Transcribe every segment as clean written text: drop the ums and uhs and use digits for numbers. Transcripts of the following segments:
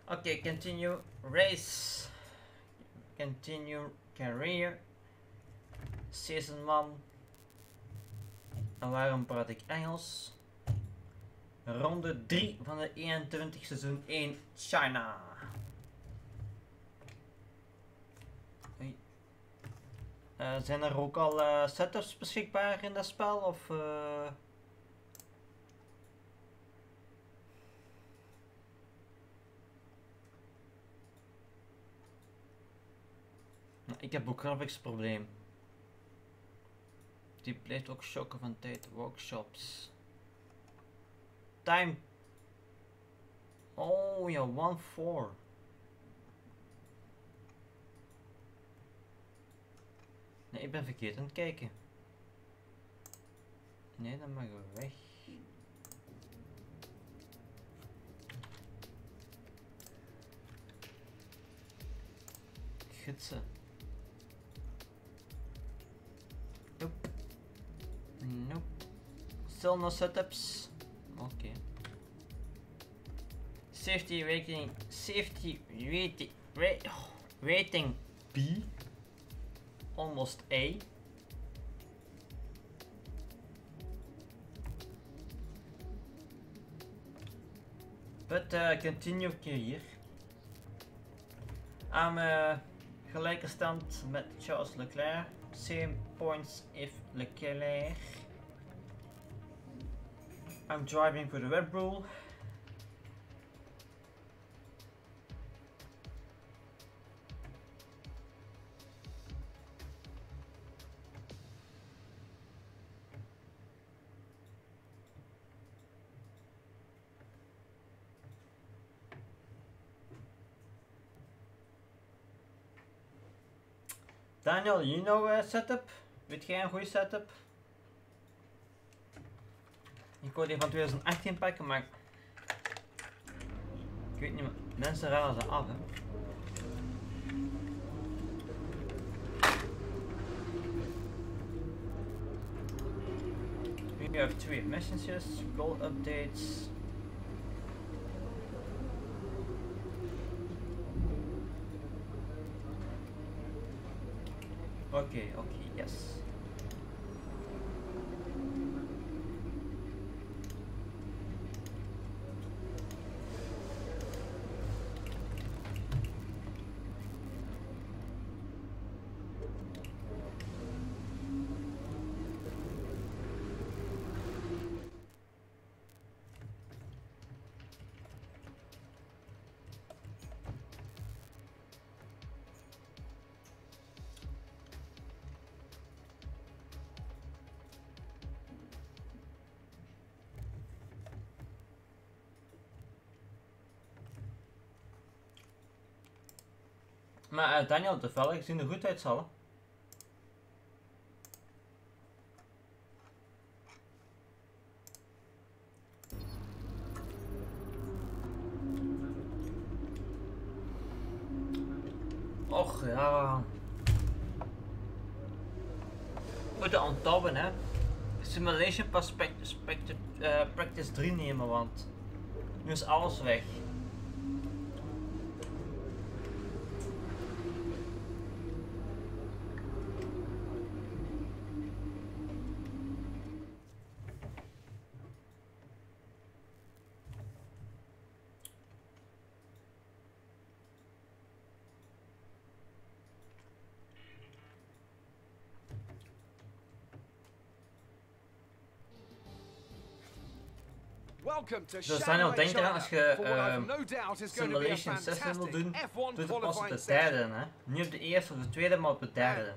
Okay, continue race. Continue career. Season 1. En waarom praat ik Engels? Ronde 3 van de 21 seizoen 1 China. Zijn er ook al setups beschikbaar in dat spel? Of ik heb ook graphics probleem. Die blijft ook shocken van tijd. Workshops. Time. Oh ja, 1-4. Nee, ik ben verkeerd aan het kijken. Nee, dan mag we weg. Gidsen. Nope. Nope. Still no setups. Oké. Safety rating. Safety rating. Rating B. Almost A. But continue career. I'm gelijke stand met Charles Leclerc. Same points if Leclerc. I'm driving for the Red Bull. Daniel, you know setup? Weet jij een goede setup? Ik wou die van 2018 pakken, maar ik weet niet meer. Mensen raden ze af, hè. We have 2 messages, goal updates. Okay, yes. Maar Daniel, de velgen zien er goed uit, zal. Och ja. Moeten onthouden, hè. Simulation Practice 3 nemen, want nu is alles weg. Dus Daniel, denk eraan als je Simulation 6 wil doen, doe het pas op de derde, hè? Niet op de eerste of de tweede, maar op de derde.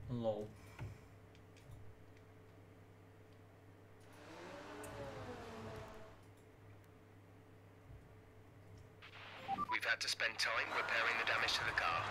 Lol. We've had to spend time repairing the damage to the car.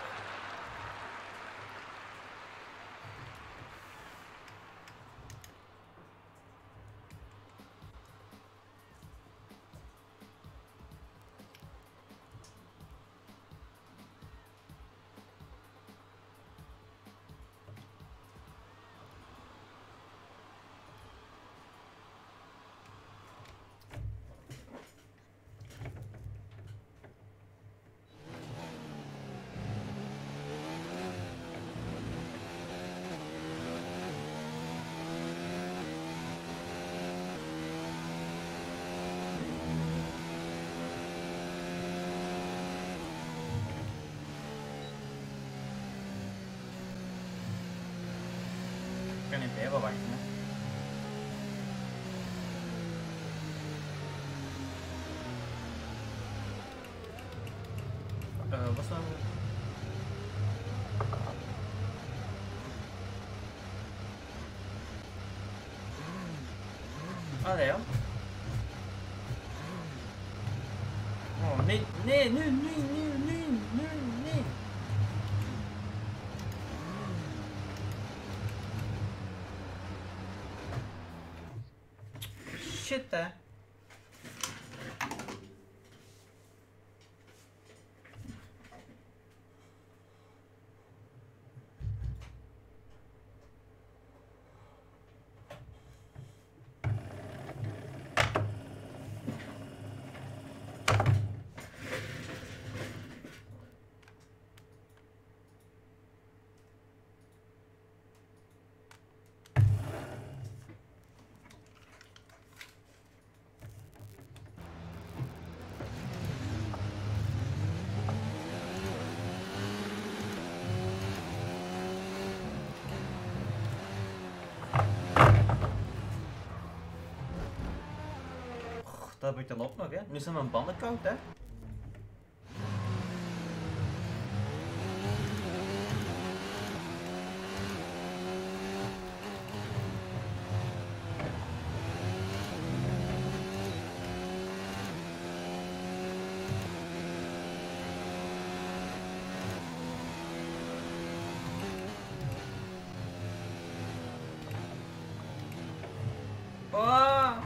Ik kan niet even wachten. Wat is nou? Allee ja. Oh nee, nee, nu. Shit hè. Dat heb ik dan ook nog hè. Nu zijn mijn banden koud hè. Oh!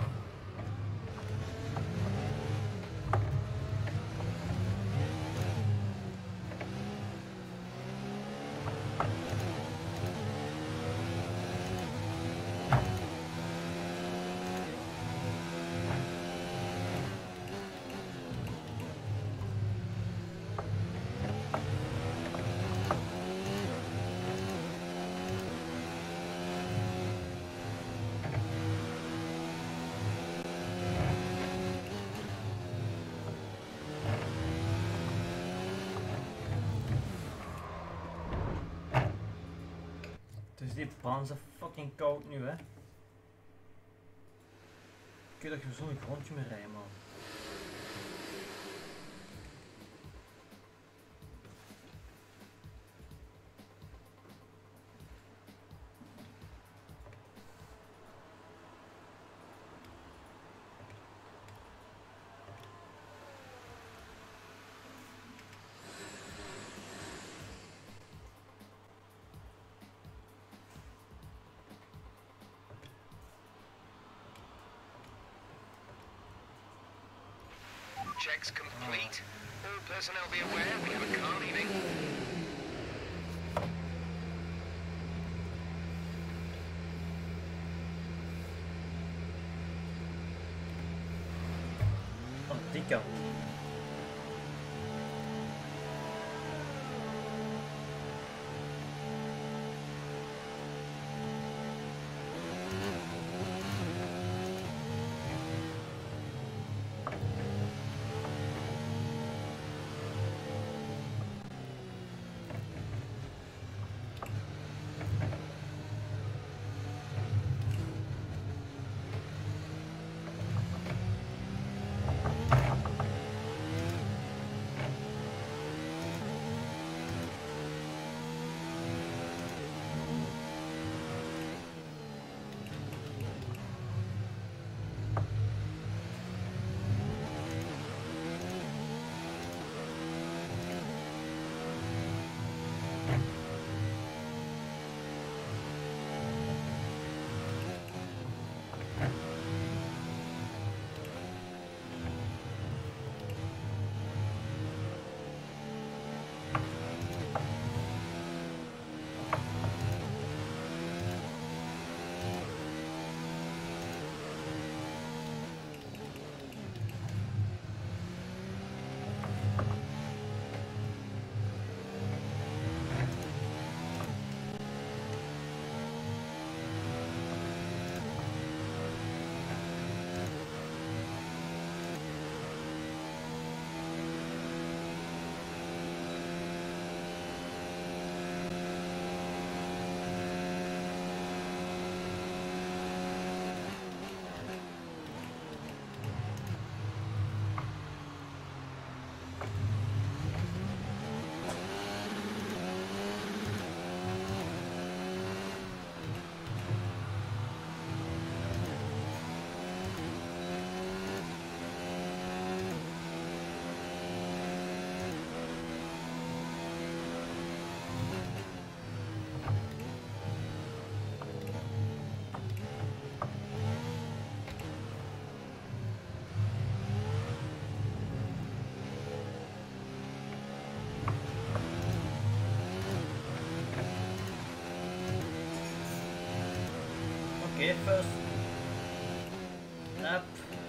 Dus die baan is fucking koud nu hè. Kun je dat zo'n grondje mee rijden man. Checks complete. All personnel be aware we have a car leaving. Oh, die kant. Okay, first lap.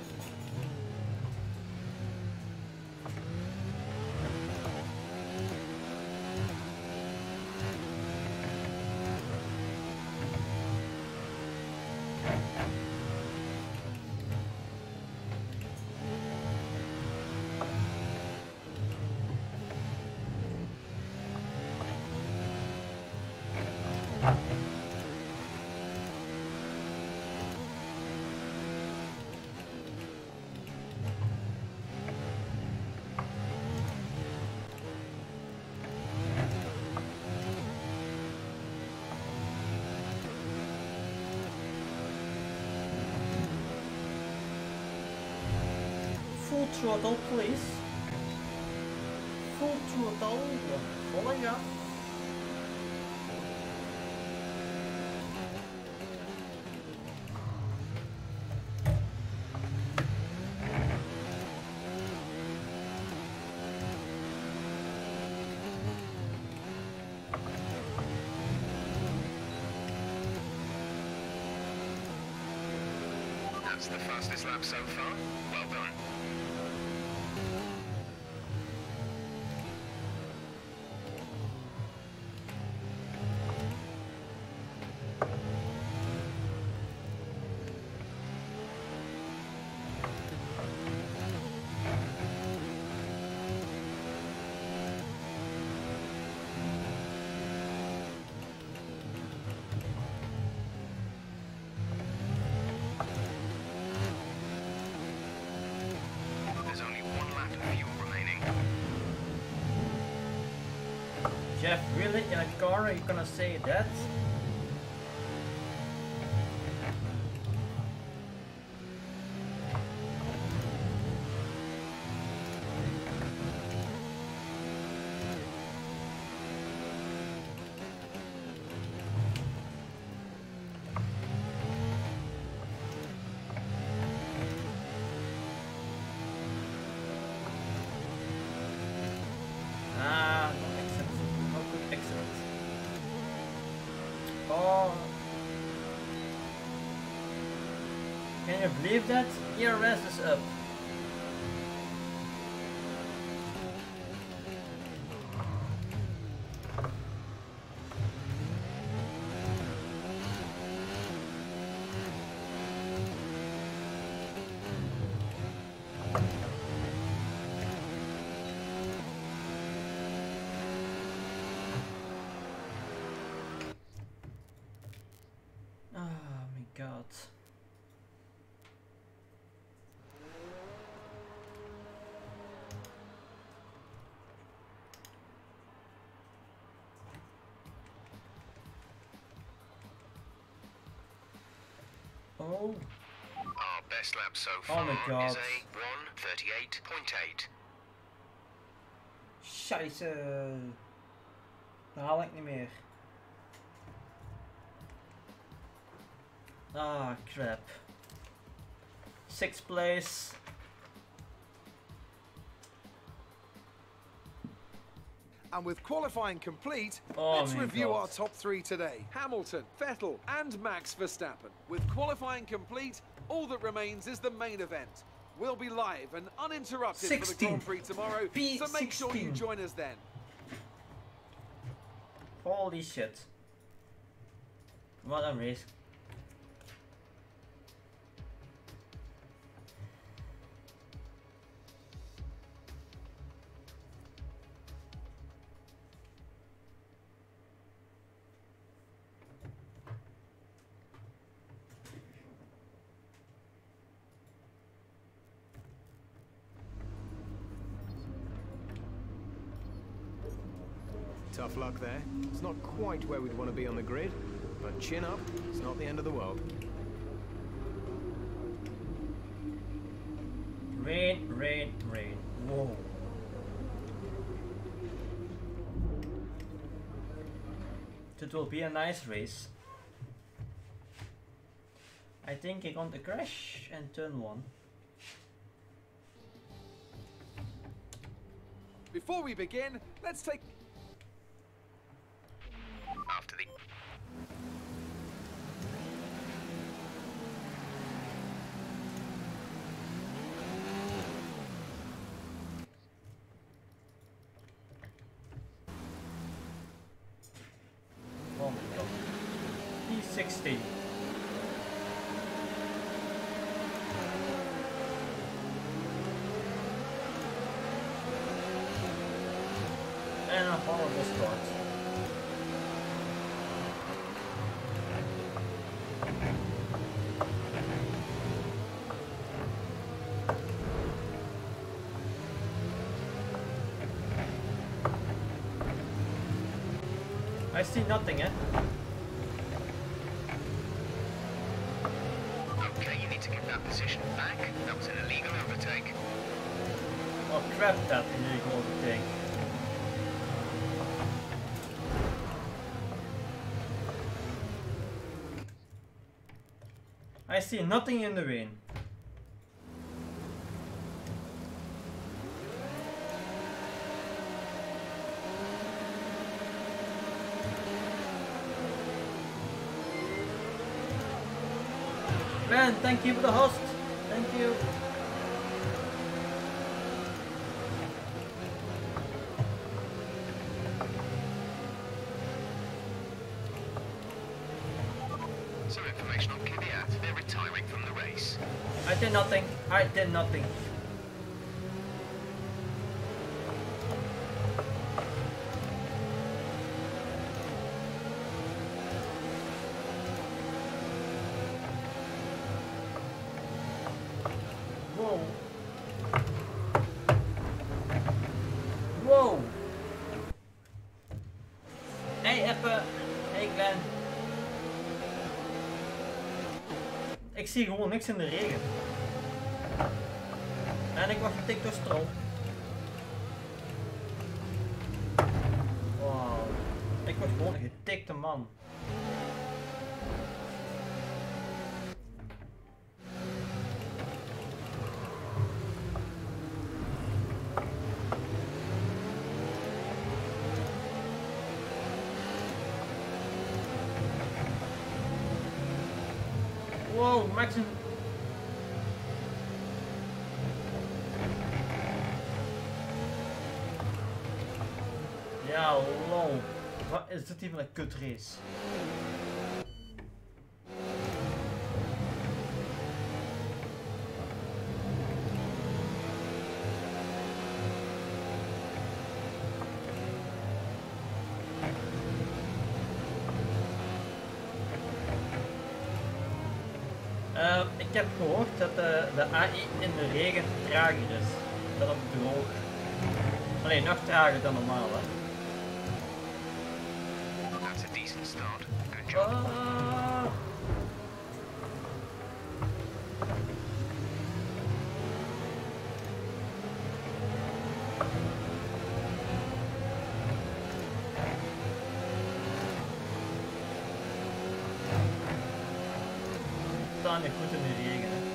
Full throttle, please. Full throttle. Falling up. That's the fastest lap so far. Well done. Jeff, really? In a car are you gonna say that? Can you believe that? ERS is up. Oh my god. Oh. Our best lap so far Oh my god. is a 1:38.8. Scheisse. Dat haal ik niet meer. Ah, crap. 6th place. And with qualifying complete, Oh let's my review God. our top three today. Hamilton, Vettel and Max Verstappen. With qualifying complete, all that remains is the main event. We'll be live and uninterrupted for the 16. Grand Prix tomorrow, so make sure you P16. join us then. Holy shit. What a race. Tough luck there. It's not quite where we'd want to be on the grid, but chin up, it's not the end of the world. Rain, rain, rain. Whoa. It will be a nice race. I think I'm going to crash and turn 1. Before we begin, let's take... After the 60. En een horrible start. I see nothing, eh? Okay, you need to get that position back. That was an illegal overtake. Oh crap, that illegal overtake. I see nothing in the rain. Man, thank you for the host. Thank you. Some information on Kvyat. They're retiring from the race. I did nothing. I did nothing. Whoa. Wow. Hey, even. Hey, Glenn. Ik zie gewoon niks in de regen. En ik word getikt door stroom. Wow. Ik word gewoon een getikte man. Wow, Max en... Ja, lol. Wat is dit hier voor een kutrace? Ik heb gehoord dat de AI in de regen trager is dan op droog. Alleen nog trager dan normaal, hè. That's a decent start. Good job. Staan je goed in de regen, hè.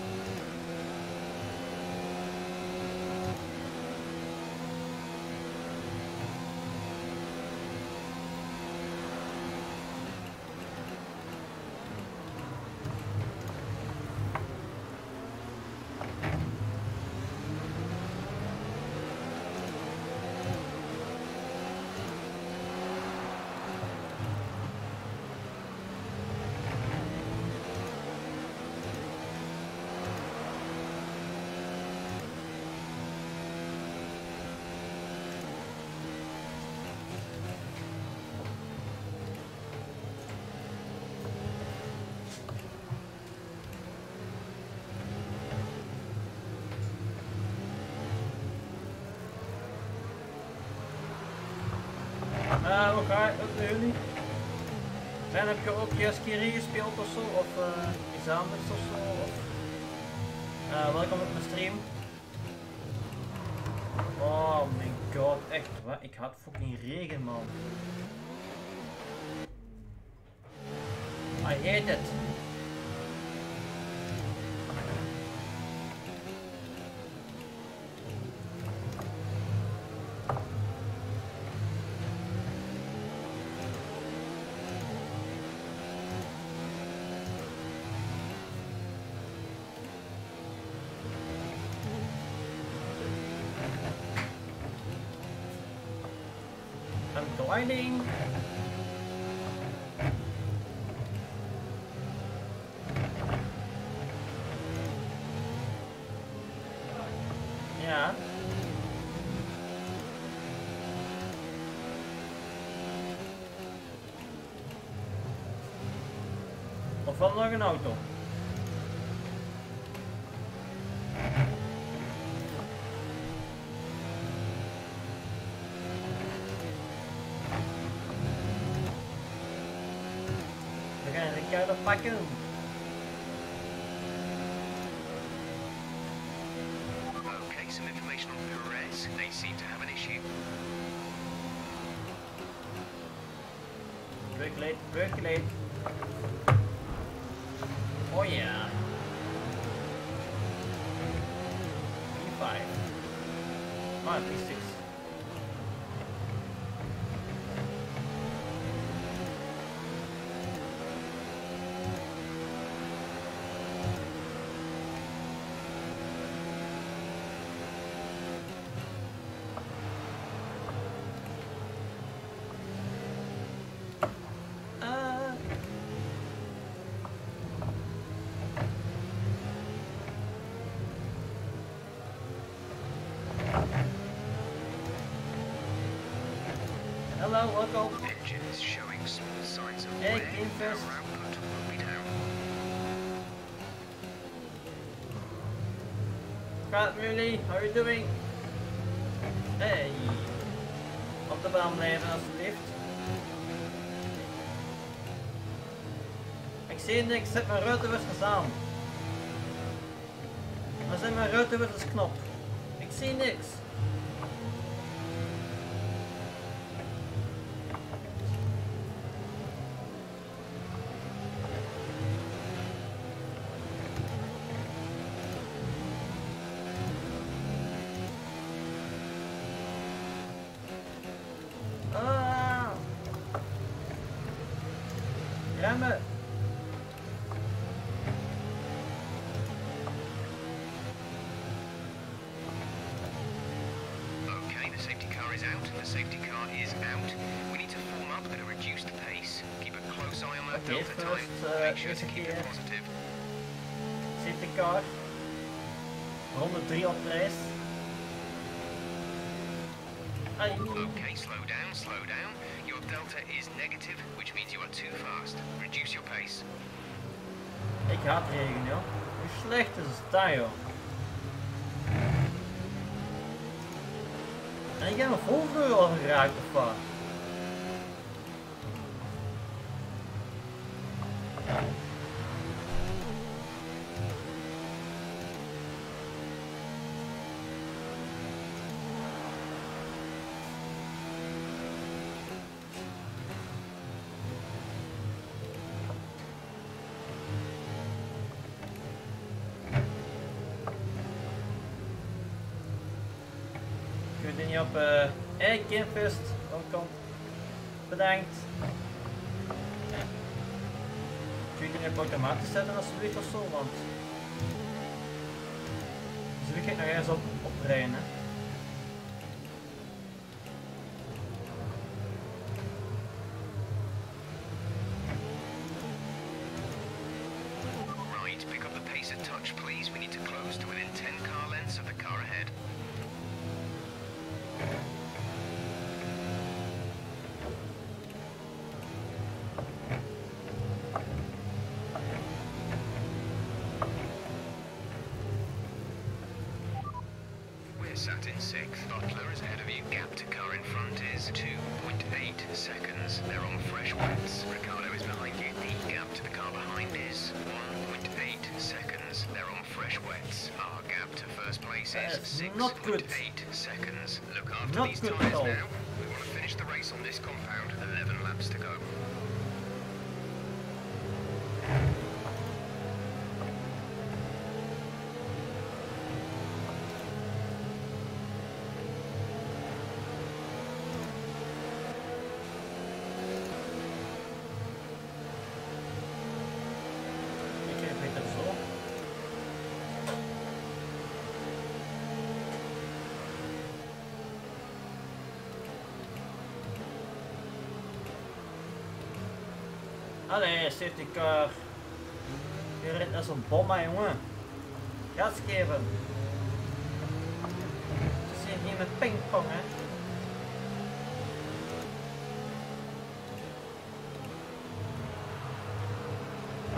Hoe ga je ook bij jullie? En heb je ook Jaskiri gespeeld of zo? Of iets anders of zo? Of, welkom op mijn stream. Oh mijn god, echt wat? Ik had fucking regen, man. I hate it. I'm gliding. Of wel nog een auto? We gaan de kuilen pakken. Okay, some information on Perez. They seem to have an issue. Percolate. Oh yeah. P5. Oh, P6. Hello, welcome. Engine is showing small signs of Hey, wear. Game Fest. Power output will be down. Praat jullie, how are you doing? Hey, op de baan blijven alsjeblieft. Ik zie niks, zet mijn ruitenwissers aan. Waar zijn mijn ruitenwissersknop? Ik zie niks. Remmen! Okay, the safety car is out. The safety car is out. We need to form up at a reduced pace. Keep a close eye on that Okay, delta first, time. Make sure to keep it here. positive. Safety car. Ronde 3 op reis. Ai. Okay, slow down, slow down. Your delta is negative, which means you are too fast. Reduce your pace. Ik haat regen, joh. Hoe slecht is dat, joh? En ik heb mijn volgende al geraakt, of wat? Ik weet niet op hey Gamefest, welkom. Bedankt. Kun je die op automatisch zetten alsjeblieft of zo, want dus ik ga nog eens oprijden, hè. Right, pick up the pace a touch, please. We need to close to within 10 car lengths of the car ahead. We're sat in 6th. Butler is ahead of you. Gap to car in front is 2.8 seconds. They're on fresh wets. Ricardo is behind you. The gap to the car behind is 1.8 seconds. They're on fresh wets. Our gap to first place is Not good. 6.8 seconds. Look after Not these good tyres at all. now. We want to finish the race on this compound. 11 laps to go. Ik heb het er zo. Allee, safety car. Je rijdt als een bom, hè, jongen. Gas geven. Ze zijn hier met pingpong, hè.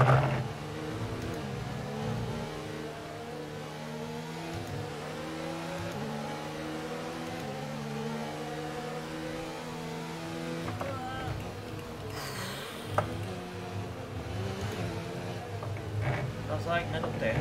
Dat is eigenlijk net op tijd.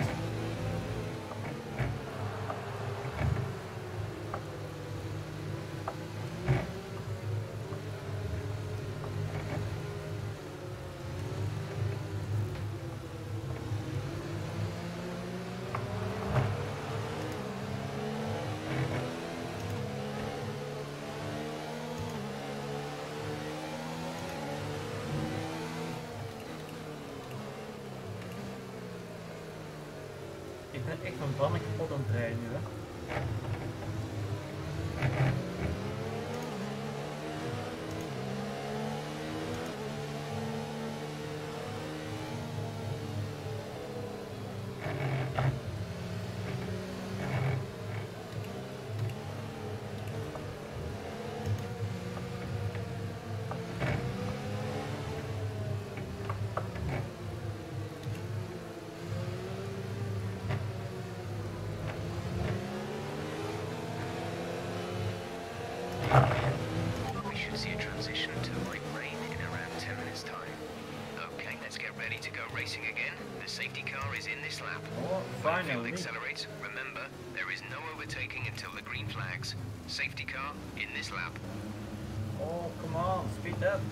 Ik ben echt van banden kapot aan het rijden nu, hè. We should see a transition to light rain in around 10 minutes' time. Okay, let's get ready to go racing again. The safety car is in this lap. Oh, When the field finally. accelerates, remember, there is no overtaking until the green flags. Safety car in this lap. Oh, come on, speed up.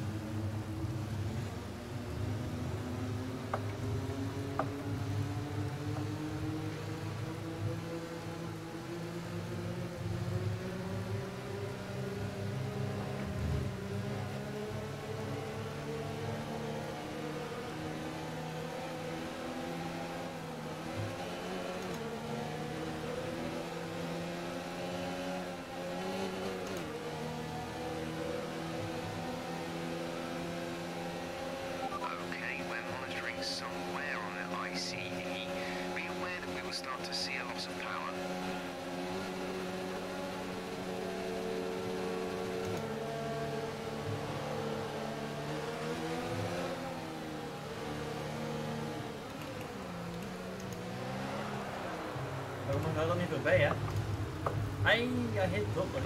Okay, we're monitoring somewhere on the ICE. Be aware that we will start to see a loss of power. We gaan er niet voorbij, hè. Ai, hij hit dopper.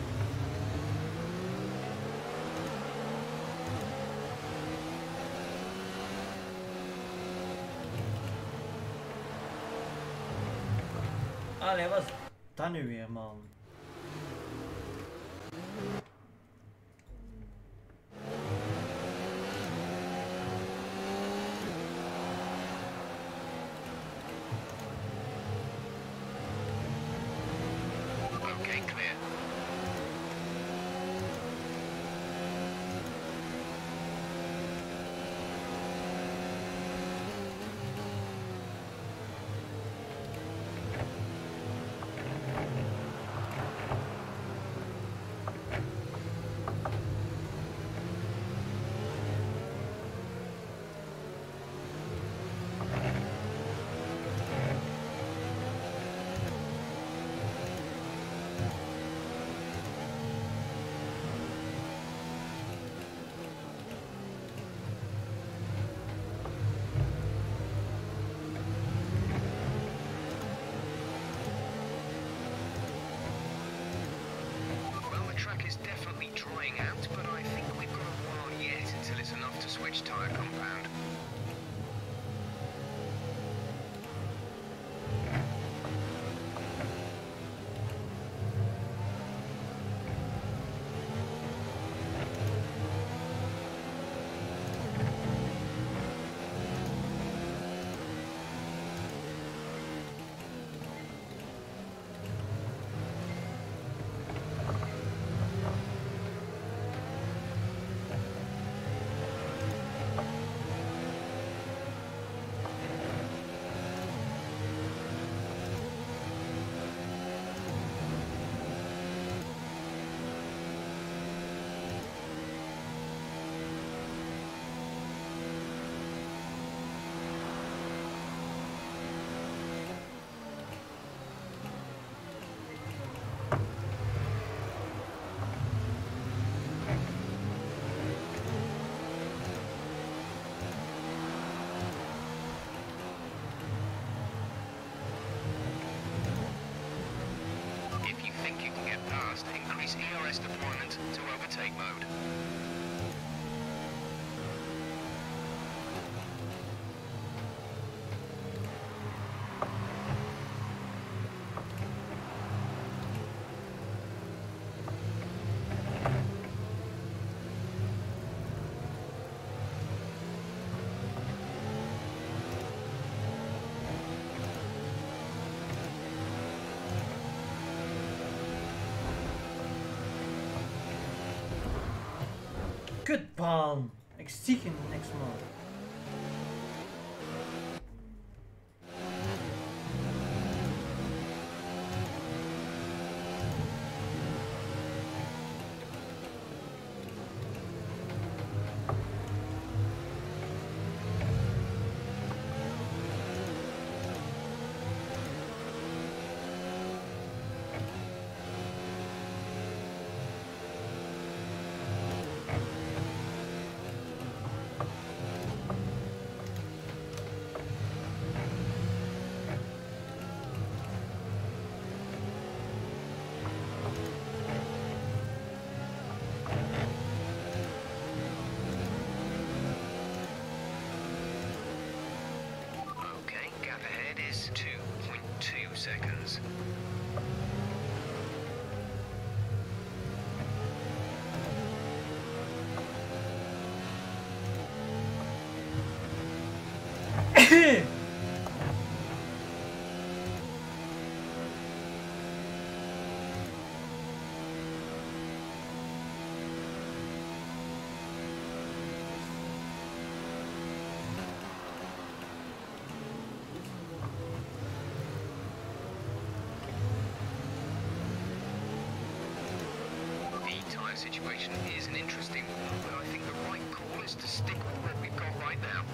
Allee, wat is dat nu weer, man? Okay, clear. Well, the track is definitely drying out, but I think we've got a while yet until it's enough to switch tyre compound. deployment to overtake mode. Kut baan! Ik zie geen niks man. Okay, gap ahead is 2.2 seconds. The tyre situation is an interesting one, but I think the right call is to stick with what we've got right now.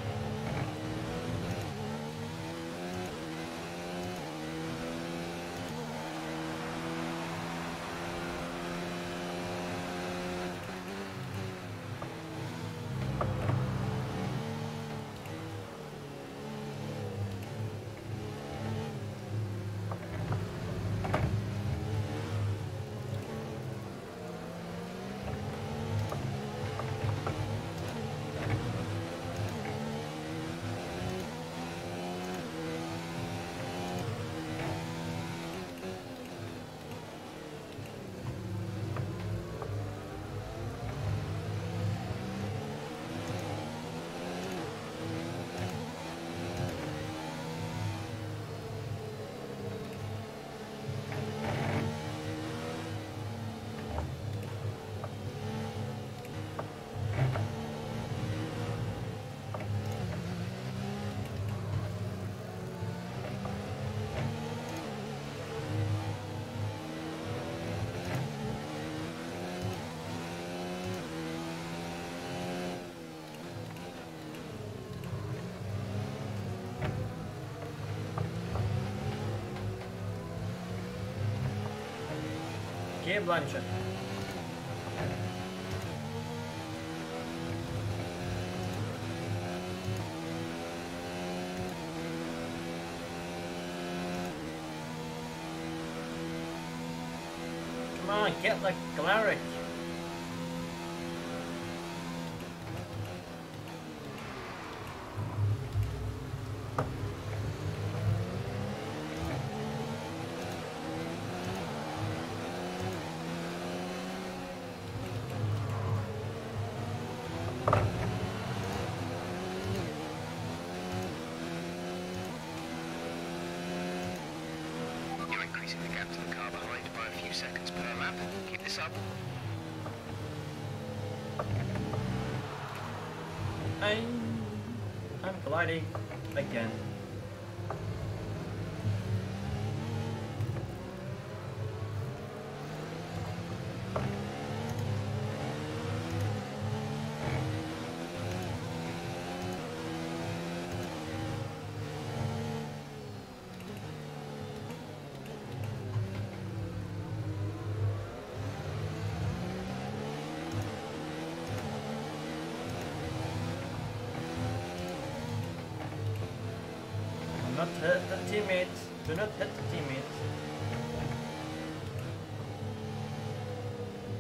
Oké, Blanche. Come on, get like Galaric. You're increasing the gap to the car behind by a few seconds per lap. Keep this up. I'm gliding again. Do not hit the teammates. Do not hit the teammates.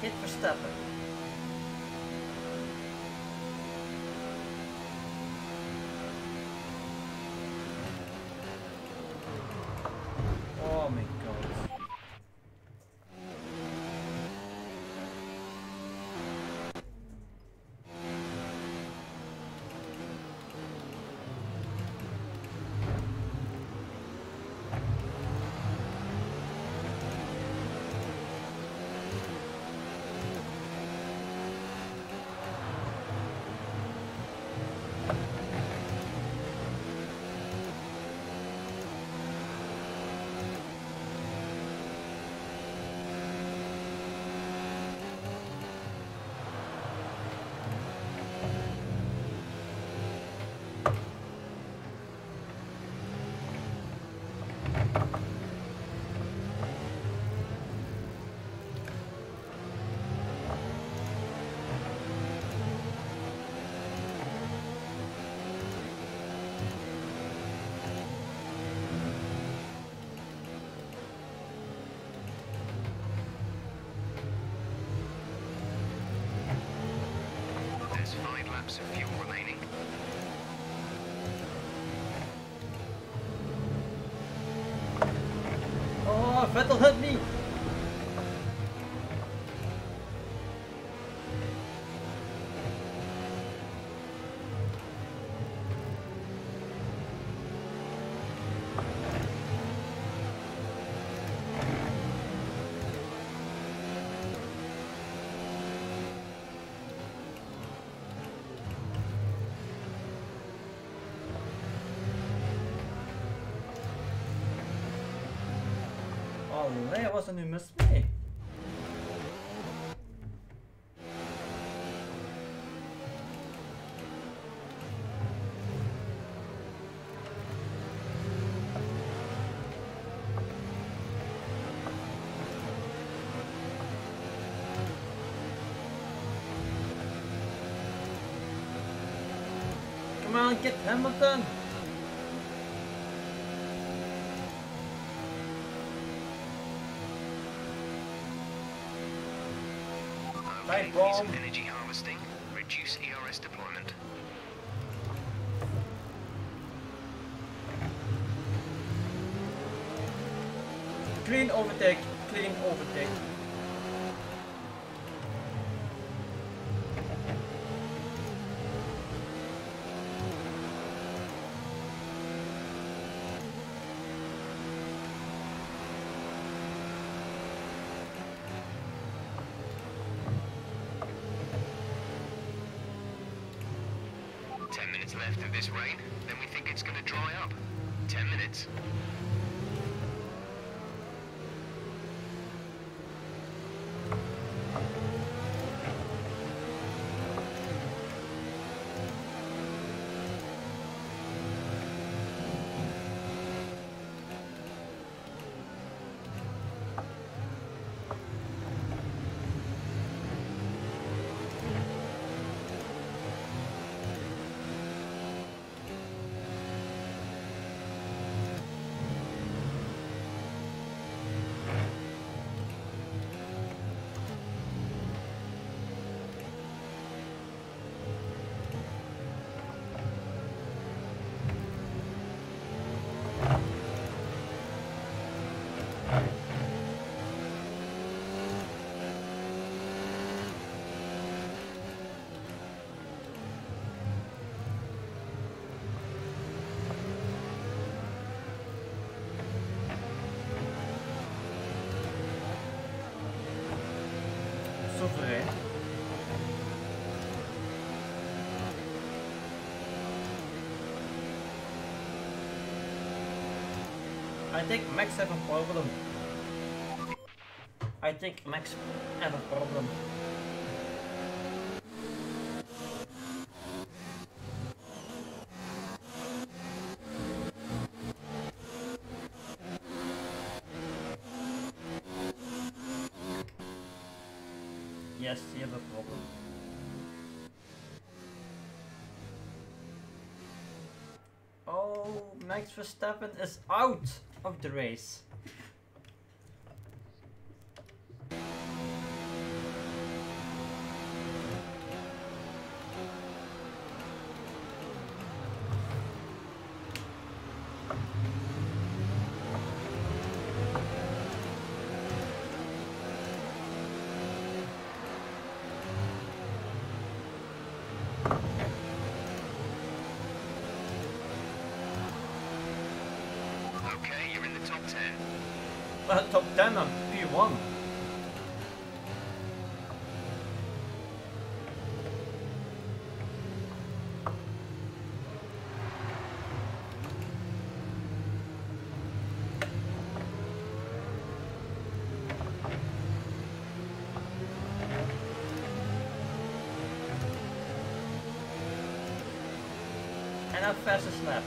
hit Verstappen. Oh my god. There's 5 laps of fuel remaining. Oh, Vettel hit me! Allee, was er nu mis mee? Come on, get Hamilton! Okay, Right, need some Bob. energy harvesting. Reduce ERS deployment. Clean overtake, clean overtake. Left of this rain, then we think it's going to dry up. 10 minutes. Soeverein. I think Max have a problem. I think Max have a problem. Yes, you have a problem. Oh, Max Verstappen is out of the race. Top 10 on P1. And our fastest lap.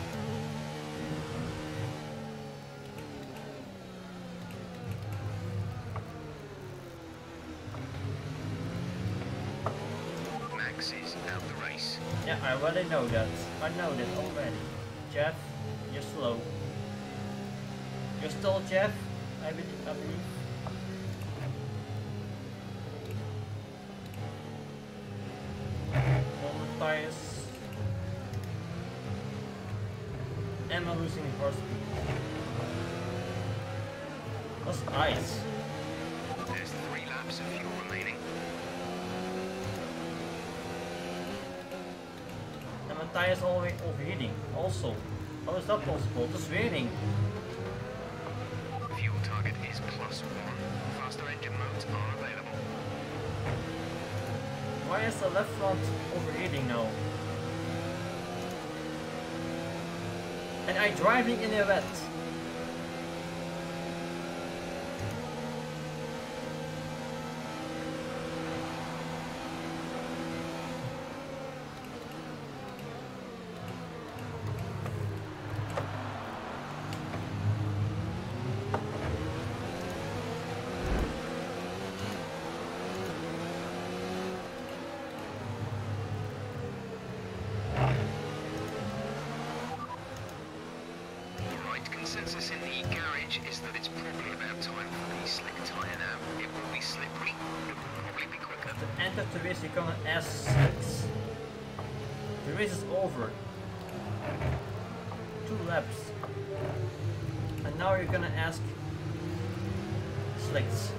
Max is out the race. Yeah, I already know that. I know that already. Jeff, you're slow. You're still Jeff, I believe. Normal tires. And I'm losing horse speed. That's nice. There's 3 laps of fuel remaining. And my tires always overheating. Also, how is that possible? It's raining. Fuel target is +1. Faster engine modes are available. Why is the left front overheating now? And I'm driving in a wet. Consensus in the garage is that it's probably about time for the slick tyre now. It will be slippery, it will probably be quicker. At the end of the race you're gonna ask slicks. The race is over. 2 laps. And now you're gonna ask slicks.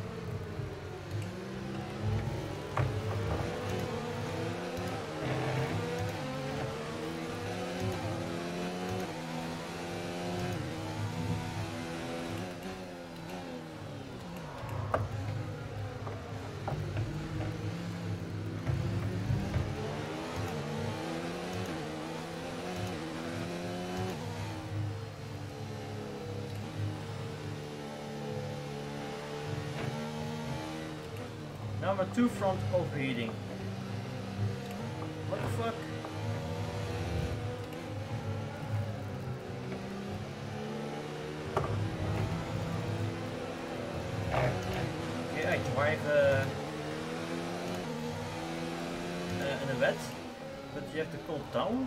Number 2 front overheating. What the fuck? Okay, I drive in a wet, but you have to cool down.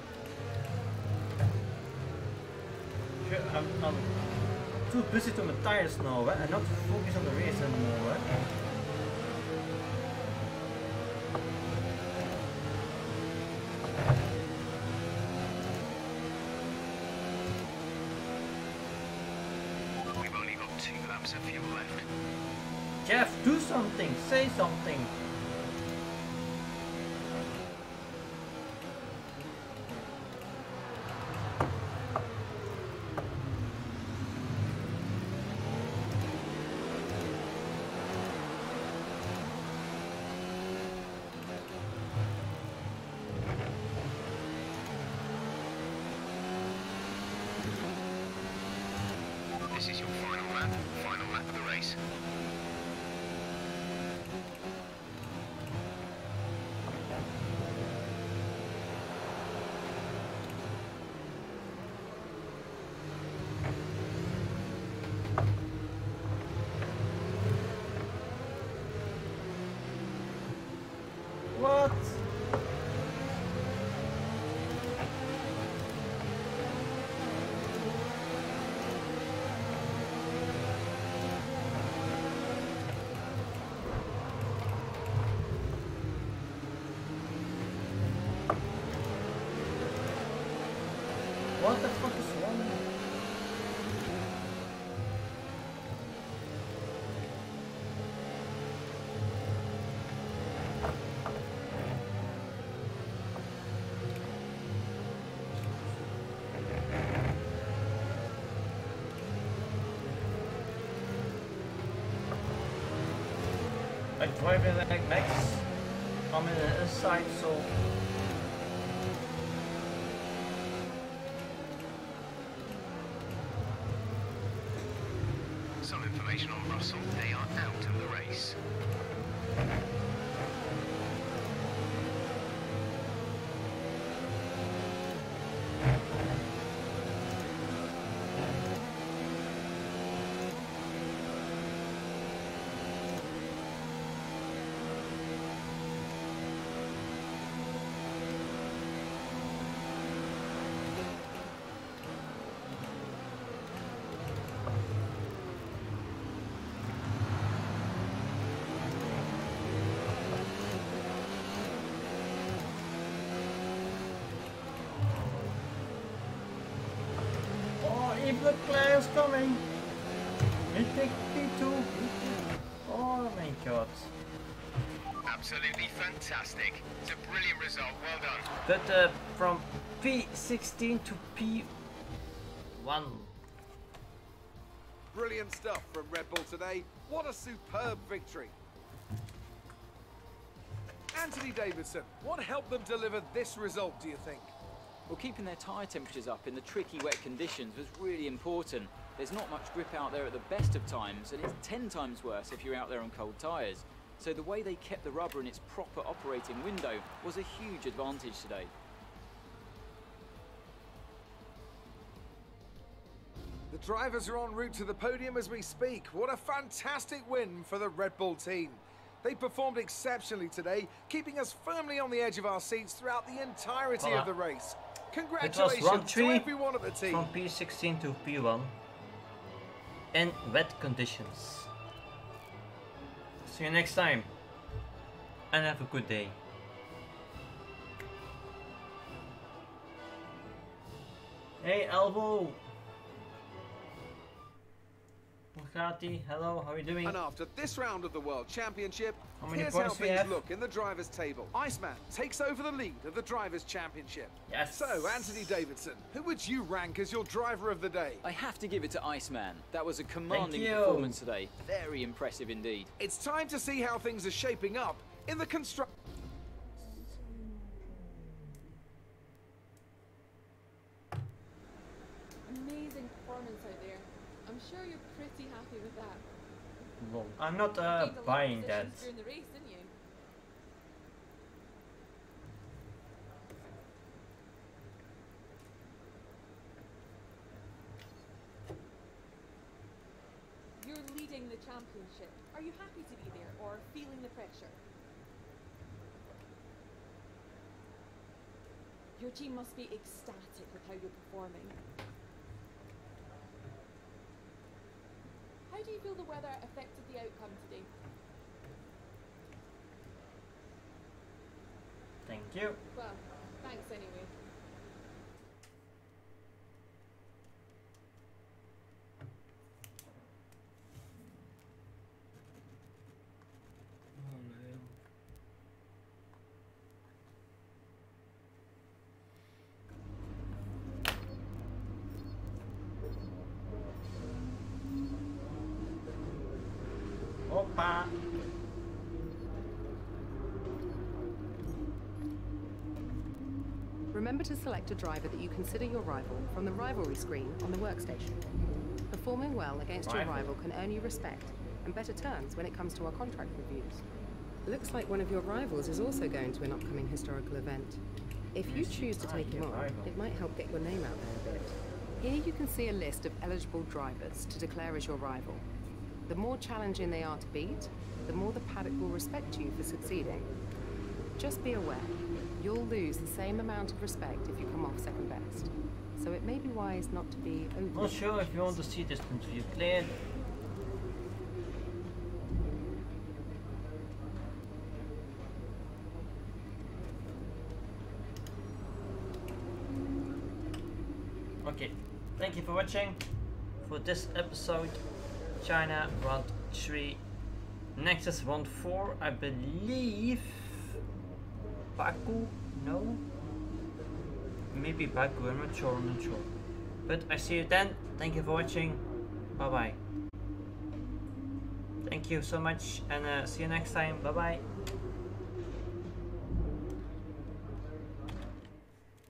Sure, I'm too busy to my tires now, and not focus on the race anymore. We've only got 2 laps of fuel left. Jeff, do something, say something. This is your final lap of the race. What? What the fuck is wrong? I drive it like Max. I'm in the inside, so Some information on Russell. They are out of the race. the players coming. It takes P2. Oh my god. Absolutely fantastic. It's a brilliant result. Well done. But from P16 to P1. Brilliant stuff from Red Bull today. What a superb victory. Anthony Davidson, what helped them deliver this result, do you think? Well, keeping their tyre temperatures up in the tricky wet conditions was really important. There's not much grip out there at the best of times, and it's 10 times worse if you're out there on cold tyres. So the way they kept the rubber in its proper operating window was a huge advantage today. The drivers are en route to the podium as we speak. What a fantastic win for the Red Bull team. They performed exceptionally today, keeping us firmly on the edge of our seats throughout the entirety of the race. Congratulations to everyone at the team. From P16 to P1 in wet conditions. See you next time and have a good day. Hey Elbow! Bugatti, hello, how are you doing? And after this round of the World Championship, How many here's how points we things have? look in the Drivers' Table. Iceman takes over the lead of the Drivers' Championship. Yes. So, Anthony Davidson, who would you rank as your driver of the day? I have to give it to Iceman. That was a commanding you. performance today. Very impressive indeed. It's time to see how things are shaping up in the construct. Amazing performance out there. I'm sure you're pretty happy with that. Lol. I'm not Gained a lot of buying that. positions during the race, didn't you? You're leading the championship. Are you happy to be there or feeling the pressure? Your team must be ecstatic with how you're performing. How do you feel the weather affected the outcome today? Thank you. Well, thanks anyway. Opa! Remember to select a driver that you consider your rival from the rivalry screen on the workstation. Performing well against your rival can earn you respect and better terms when it comes to our contract reviews. Looks like one of your rivals is also going to an upcoming historical event. If you choose to take him on, it might help get your name out there a bit. Here you can see a list of eligible drivers to declare as your rival. The more challenging they are to beat, the more the paddock will respect you for succeeding. Just be aware, you'll lose the same amount of respect if you come off second best. So it may be wise not to be overly Not sure if you want to see this interview cleared. Okay, thank you for watching for this episode. China round 3, Nexus round 4, I believe. Baku? No? Maybe Baku, I'm not sure, But I see you then. Thank you for watching. Bye bye. Thank Thank you so much, and see you next time. Bye bye.